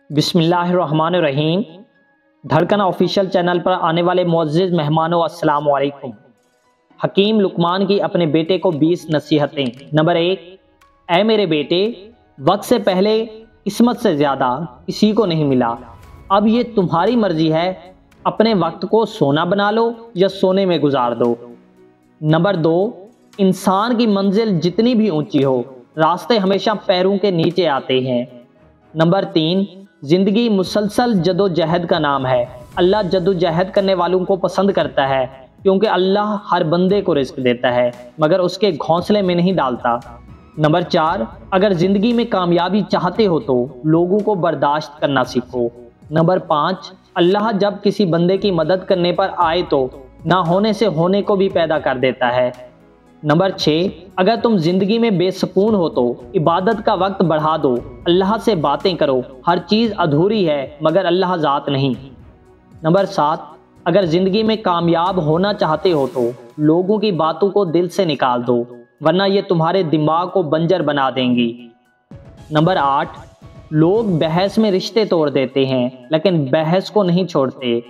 بسم اللہ الرحمن الرحیم۔ دھڑکن آفیشیل چینل پر آنے والے معزز مہمانوں السلام علیکم۔ حکیم لقمان کی اپنے بیٹے کو 20 نصیحتیں۔ نمبر 1، اے میرے بیٹے، وقت سے پہلے قسمت سے زیادہ کسی کو نہیں ملا، اب یہ تمہاری مرضی ہے، اپنے وقت کو سونا بنا لو یا سونے میں گزار دو۔ نمبر 2، انسان کی منزل جتنی بھی اونچی ہو، راستے ہمیشہ پیروں کے نیچے آتے ہیں۔ نمبر 3، زندگی مسلسل جد و جہد کا نام ہے، اللہ جد و جہد کرنے والوں کو پسند کرتا ہے، کیونکہ اللہ ہر بندے کو رزق دیتا ہے مگر اس کے گھونسلے میں نہیں ڈالتا۔ نمبر 4، اگر زندگی میں کامیابی چاہتے ہو تو لوگوں کو برداشت کرنا سیکھو۔ نمبر 5، اللہ جب کسی بندے کی مدد کرنے پر آئے تو نہ ہونے سے ہونے کو بھی پیدا کر دیتا ہے۔ نمبر 6، اگر تم زندگی میں بے سکون ہو تو عبادت کا وقت بڑھا دو، اللہ سے باتیں کرو، ہر چیز ادھوری ہے مگر اللہ ذات نہیں۔ نمبر 7، اگر زندگی میں کامیاب ہونا چاہتے ہو تو لوگوں کی باتوں کو دل سے نکال دو، ورنہ یہ تمہارے دماغ کو بنجر بنا دیں گی۔ نمبر 8، لوگ بحث میں رشتے توڑ دیتے ہیں لیکن بحث کو نہیں چھوڑتے۔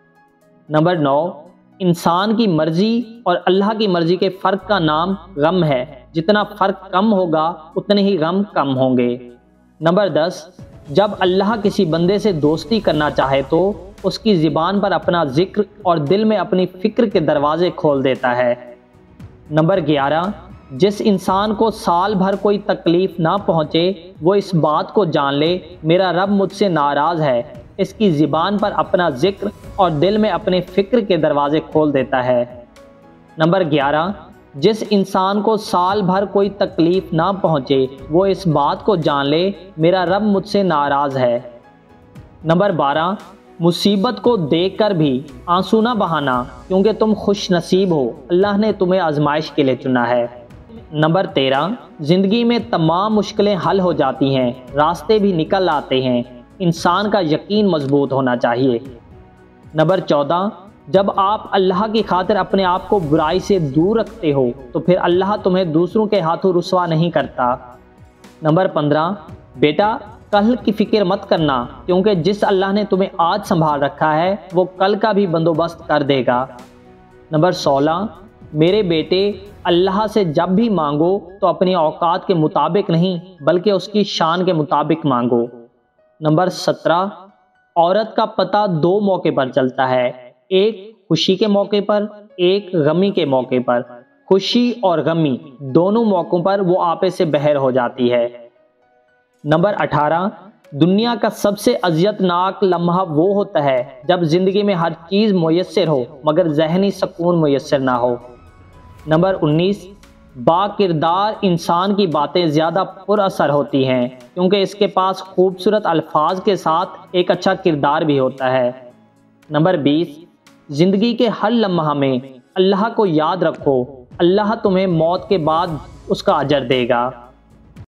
نمبر 9، انسان کی مرضی اور اللہ کی مرضی کے فرق کا نام غم ہے، جتنا فرق کم ہوگا اتنے ہی غم کم ہوں گے۔ نمبر 10، جب اللہ کسی بندے سے دوستی کرنا چاہے تو اس کی زبان پر اپنا ذکر اور دل میں اپنی فکر کے دروازے کھول دیتا ہے۔ نمبر 11، جس انسان کو سال بھر کوئی تکلیف نہ پہنچے وہ اس بات کو جان لے میرا رب مجھ سے ناراض ہے، اس کی زبان پر اپنا ذکر اور دل میں اپنے فکر کے دروازے کھول دیتا ہے۔ نمبر 11، جس انسان کو سال بھر کوئی تکلیف نہ پہنچے وہ اس بات کو جان لے میرا رب مجھ سے ناراض ہے۔ نمبر 12، مصیبت کو دیکھ کر بھی آنسو نہ بہانا، کیونکہ تم خوش نصیب ہو، اللہ نے تمہیں آزمائش کے لیے چنا ہے۔ نمبر 13، زندگی میں تمام مشکلیں حل ہو جاتی ہیں، راستے بھی نکل آتے ہیں، انسان کا یقین مضبوط ہونا چاہیے۔ نمبر 14، جب آپ اللہ کی خاطر اپنے آپ کو برائی سے دور رکھتے ہو تو پھر اللہ تمہیں دوسروں کے ہاتھوں رسوا نہیں کرتا۔ نمبر 15، بیٹا کل کی فکر مت کرنا، کیونکہ جس اللہ نے تمہیں آج سنبھال رکھا ہے وہ کل کا بھی بندوبست کر دے گا۔ نمبر 16، میرے بیٹے اللہ سے جب بھی مانگو تو اپنی اوقات کے مطابق نہیں بلکہ اس کی شان کے مطابق مانگو۔ نمبر 17، عورت کا پتہ 2 موقع پر چلتا ہے، ایک خوشی کے موقع پر، ایک غمی کے موقع پر۔ خوشی اور غمی دونوں موقعوں پر وہ آپے سے بہر ہو جاتی ہے۔ نمبر 18، دنیا کا سب سے اذیت ناک لمحہ وہ ہوتا ہے جب زندگی میں ہر چیز میسر ہو مگر ذہنی سکون میسر نہ ہو۔ نمبر 19، با کردار انسان کی باتیں زیادہ پر اثر ہوتی ہیں کیونکہ اس کے پاس خوبصورت الفاظ کے ساتھ ایک اچھا کردار بھی ہوتا ہے۔ نمبر 20، زندگی کے ہر لمحہ میں اللہ کو یاد رکھو، اللہ تمہیں موت کے بعد اس کا اجر دے گا۔